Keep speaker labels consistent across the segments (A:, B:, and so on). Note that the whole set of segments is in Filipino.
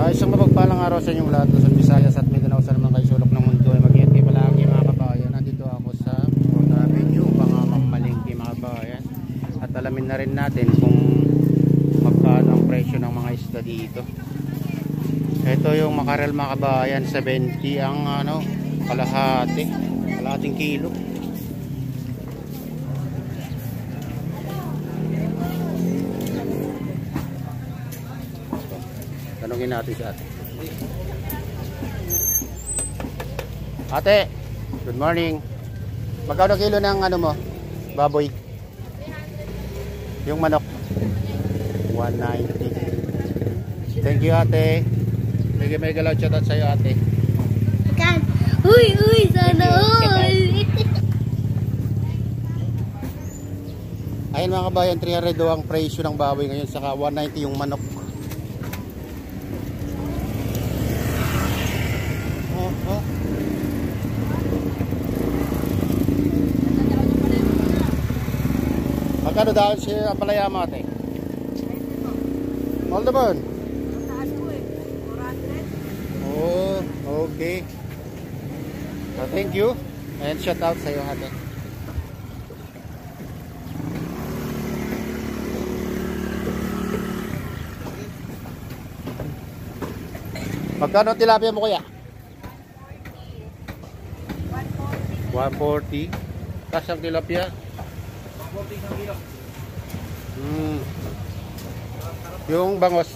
A: Isang mapagpalang araw sa inyong lahat, Luzon, Visayas at Mindanao, sa naman kayo sulok ng mundo ay mag-iingat kayo palagi mga kabayan. Nandito ako sa Port Avenue, Pangamamalingki mga kabayan, at alamin na rin natin kung magkano ang presyo ng mga isda dito. Ito yung makarel mga kabayan, 70 ang kalahating kilo. Tanungin natin si ate. Ate, good morning. Magkano kilo ng mo? Baboy? Yung manok? 190. Thank you ate. Mega loud shoutout sa'yo ate.
B: Uy, sana all.
A: Ayun mga kabayan, 300 daw ang presyo ng baboy ngayon, saka 190 yung manok. Magkano dahil siya ang palaya mo ate? All naman? Oh, okay. So, thank you. And shout out sa iyo ate. Magkano tilapia mo kuya? 140. Tapos ang tilapia? 140 isang kilo. Yung bangos?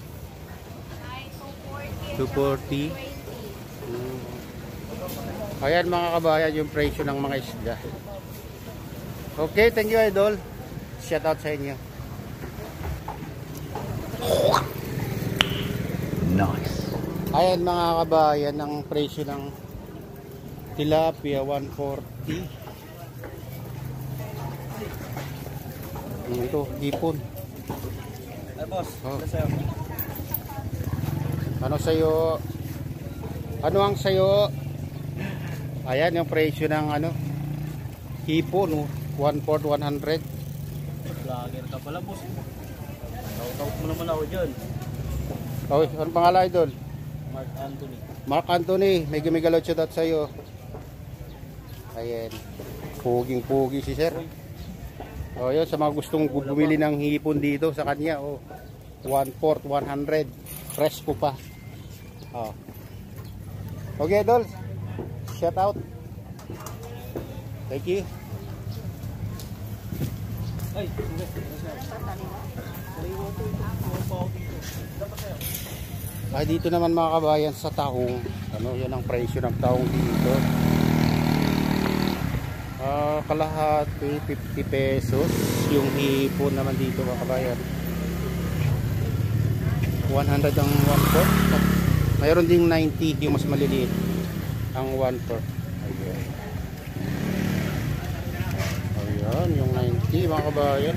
A: 240. Ayan mga kabayan yung presyo ng mga isda. Okay, thank you idol. Shout out sa inyo. Nice. Ayan mga kabayan ang presyo ng tilapia, 140. Ito, hipon.
C: Ay boss,
A: oh.
C: Ano sa'yo?
A: Ano sa'yo? Ano ang sa'yo? Ayan yung presyo ng hipon, 1/4, 100.
C: Vlogger ka pala boss. Tawag mo naman ako dyan.
A: Oh, ano pangalan idol?
C: Mark Anthony.
A: Mark Anthony, mega loud shoutout sa'yo. Ayan, puging-pugi si sir. Oh, yun, sa mga gustong bumili ng hipon dito sa kanya, 1/4, 100. Fresco pa. Oh. Okay, idol. Shout out. Thank you.
C: Ay,
A: Ay, dito naman mga kabayan sa tahong. Yan ang presyo ng tahong dito. Kalahati 50 pesos. Yung hipon naman dito mga kabayan, 100 ang 1/4. Mayroon ding 90 yung mas maliliit ang 1/4. Ayan yung 90 mga kabayan.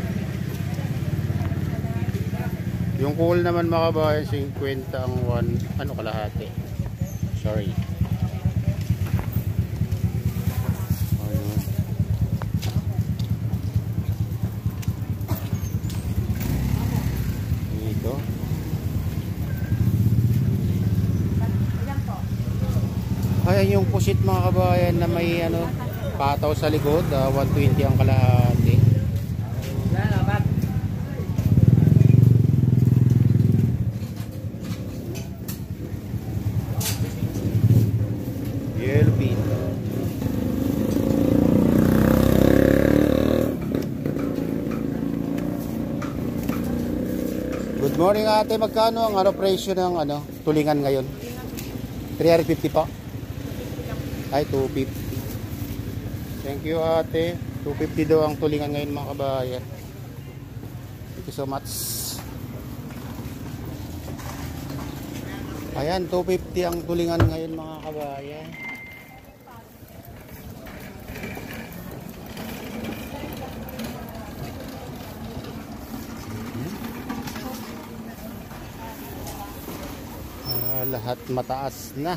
A: Yung cool naman mga kabayan, 50 ang kalahati. Sorry. Ayan. Dito. Ayan yung pusit mga kabayan na may pataw sa likod, 120 ang kalahati. Yellow bean. Good morning ate, magkano ang presyo ng tulingan ngayon? 350 po? Ay, 250. Thank you ate. 250 daw ang tulingan ngayon mga kabayan. Thank you so much. Ayan, 250 ang tulingan ngayon mga kabayan. Lahat mataas na.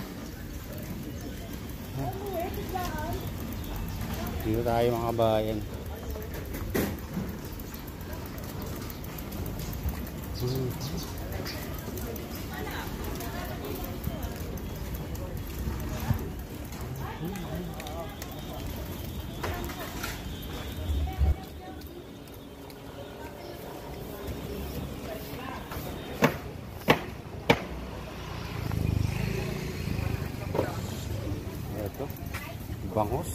A: Dito tayo mga kabayan. bangos.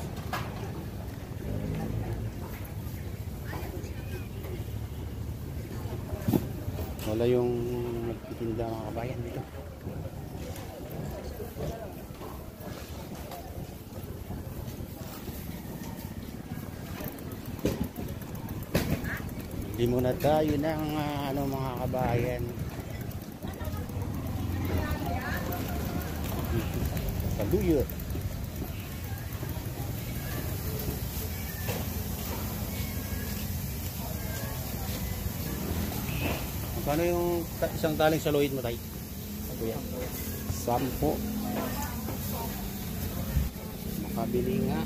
A: Wala yung nagtitinda mga kabayan dito. Hindi muna tayo ng ano mga kabayan. Saluyot. Magkano yung isang taling saluyot mo, tay? Kuya. 10. Makabili nga.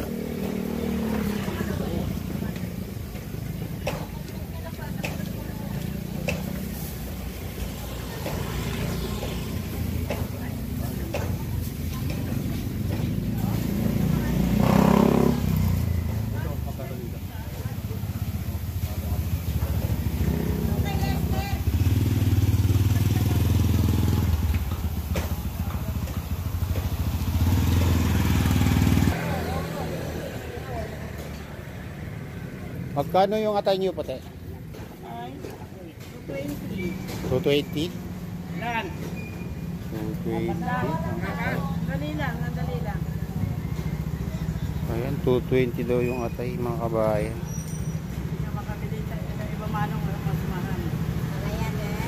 A: Magkano yung atay niyo, puti?
B: Ay, 220.
A: 220?
B: Lan.
A: 220.
B: Dali lang, dali lang.
A: Ayan, 220 daw yung atay mga kabayan.
B: Hindi na makabili sa iba manong mas mahal. Ayan eh.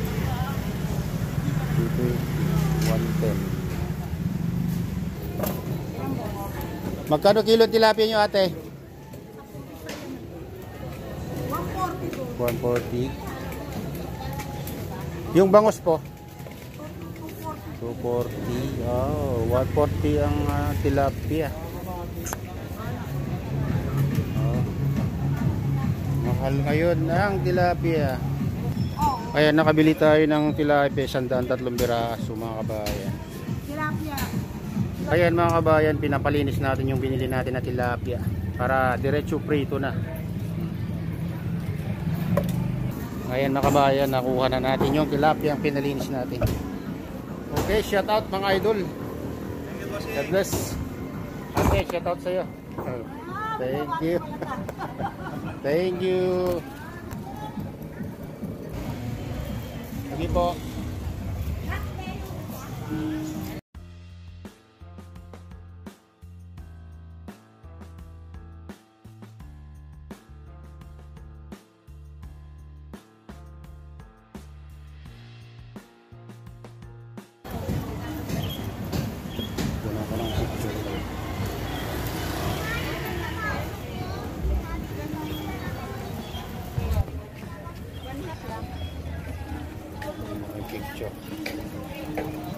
A: 110. Magkano kilo tilapia nyo, ate? 140. Yung bangus po? 240. Oh, 140 ang tilapia. Oh. Mahal ngayon ang tilapia. Ayan, nakabili tayo ng tilapia, 103 piraso mga kabayan.
B: Tilapia.
A: Ayan mga kabayan, pinapalinis natin yung binili natin na tilapia para diretso prito na. Ayan mga kabayan, nakuha na natin yung tilapia ang pinalinis natin. Okay, shout out mga idol. God bless. Okay, shout out sa'yo. Thank you. Thank you. Sige po. Picture.